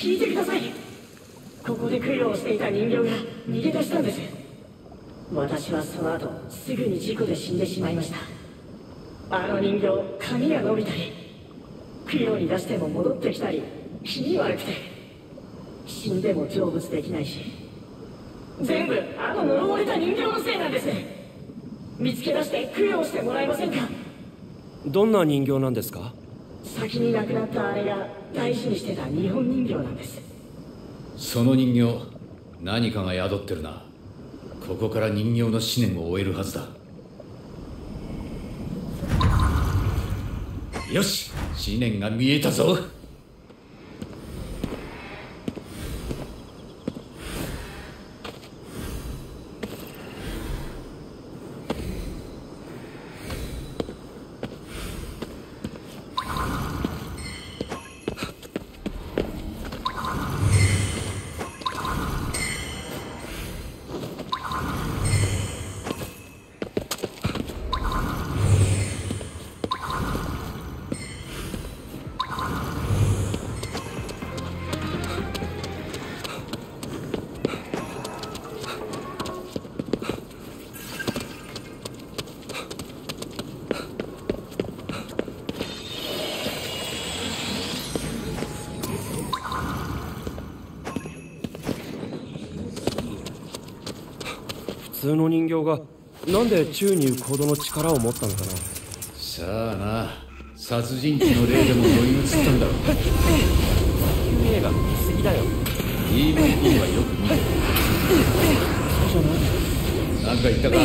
聞いてください。ここで供養をしていた人形が逃げ出したんです。私はその後すぐに事故で死んでしまいました。あの人形、髪が伸びたり、供養に出しても戻ってきたり、気味悪くて、死んでも成仏できないし、全部あの呪われた人形のせいなんです。見つけ出して供養してもらえませんか？ どんな人形なんですか？ 先に亡くなったあれが大事にしてた日本人形なんです。 その人形、何かが宿ってるな。ここから人形の思念を終えるはずだ。よし、思念が見えたぞ。 普通の人形がなんで宙に浮くほどの力を持ったのかな。 さあな、殺人鬼の霊でも乗り移ったんだろう。 映画見すぎだよ。 DVD はよく見てる。 そうじゃない。 なんか言ったか？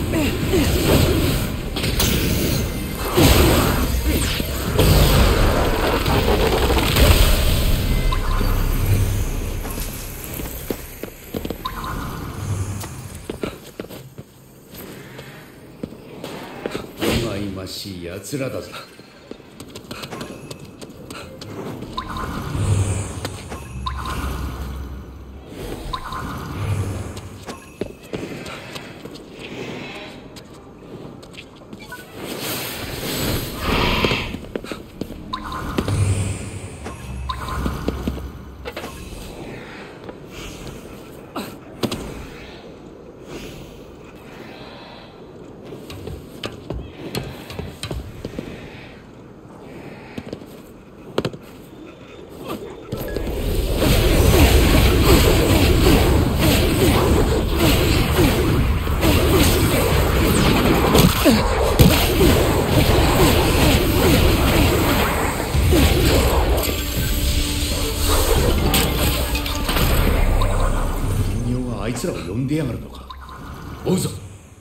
忌々しい奴らだぞ。あいつらを呼んでやがるのか。追うぞ。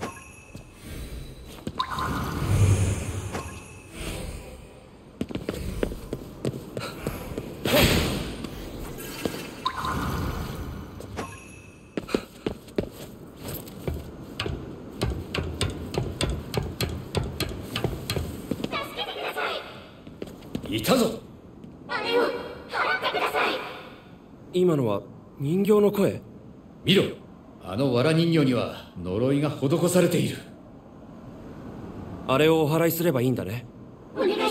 いたぞ。 あれを払ってください。 今のは人形の声？ 見ろ、あの藁人形には呪いが施されている。 あれをお祓いすればいいんだね。 お願いします。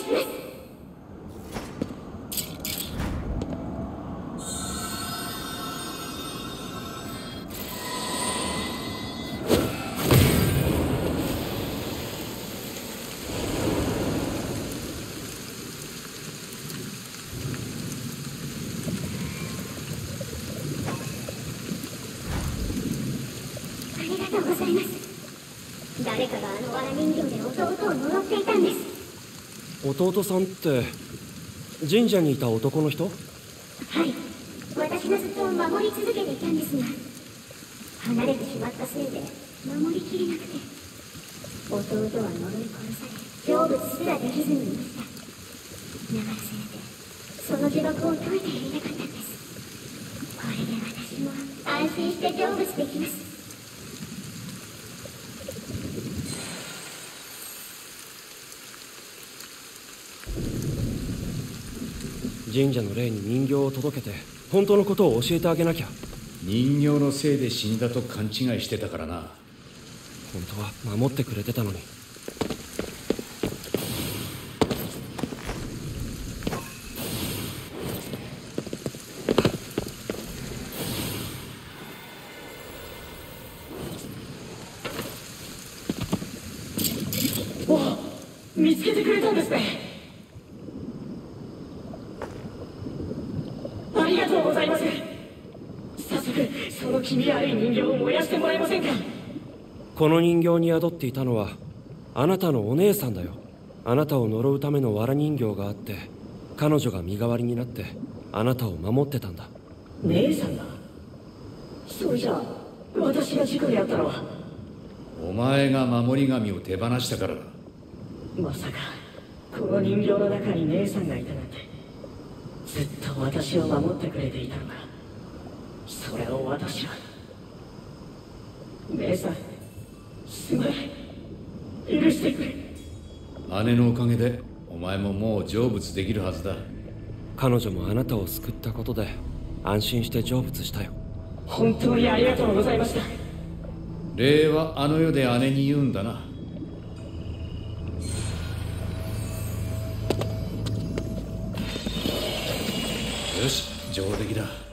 ありがとうございます。誰かがあの藁人形で弟を呪っていたんです。 弟さんって神社にいた男の人？ はい、私がずっと守り続けていたんですが、離れてしまったせいで守りきれなくて、弟は呪い殺され成仏すらできずにいました。だからせめてその呪縛を解いてやりたかったんです。これで私も安心して成仏できます。 神社の霊に人形を届けて本当のことを教えてあげなきゃ。 人形のせいで死んだと勘違いしてたからな。 本当は守ってくれてたのに。 見つけてくれたんですね。ありがとうございます。早速その気味悪い人形を燃やしてもらえませんか。 この人形に宿っていたのはあなたのお姉さんだよ。あなたを呪うための藁人形があって、彼女が身代わりになってあなたを守ってたんだ。 姉さんが？それじゃあ私が事故に遭ったのは？ お前が守り神を手放したからだ。 まさかこの人形の中に姉さんがいたなんて。ずっと私を守ってくれていたのか。それを私は。姉さん、すまない。許してくれ。 姉のおかげでお前ももう成仏できるはずだ。 彼女もあなたを救ったことで安心して成仏したよ。 本当にありがとうございました。 礼はあの世で姉に言うんだな。よし、上出来だ。